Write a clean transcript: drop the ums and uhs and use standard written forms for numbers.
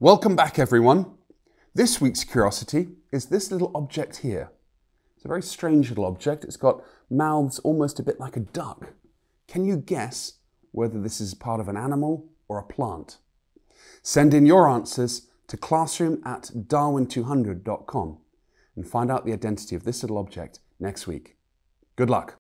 Welcome back, everyone. This week's curiosity is this little object here. It's a very strange little object. It's got mouths almost a bit like a duck. Can you guess whether this is part of an animal or a plant? Send in your answers to classroom@darwin200.com and find out the identity of this little object next week. Good luck.